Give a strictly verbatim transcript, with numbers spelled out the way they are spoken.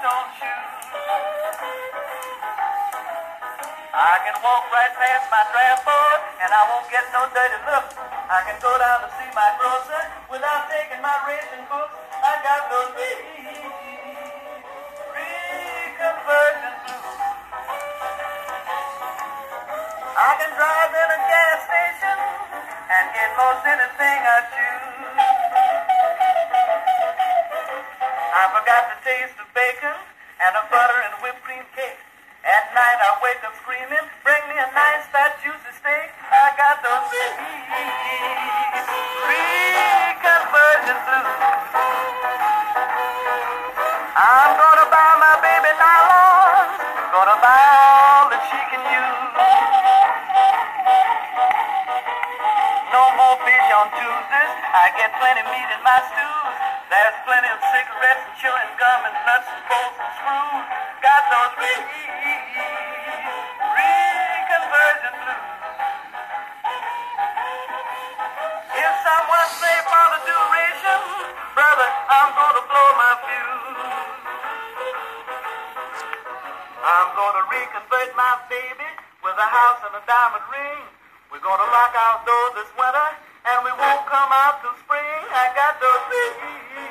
don't shoot. I can walk right past my draft board and I won't get no dirty look. I can go down to see my grocer without taking my ration book. I got those reconversion blues. I can drive in a gas station and get most anything I choose. I forgot the taste of bacon and a butter and whipped cream cake. At night I wake up screaming, bring me a nice fat juicy steak. I got those reconversion blues. I'm gonna buy my baby nylons, gonna buy all that she can use. No more fish on Tuesdays, I get plenty meat in my stews. There's plenty of cigarettes and chewing gum and nuts and bolts and screws. Got those reconversion blues. If someone say for the duration, brother, I'm gonna blow my fuse. I'm gonna reconvert my baby with a house and a diamond ring. We're gonna lock our doors this winter and we won't come out till spring. I got those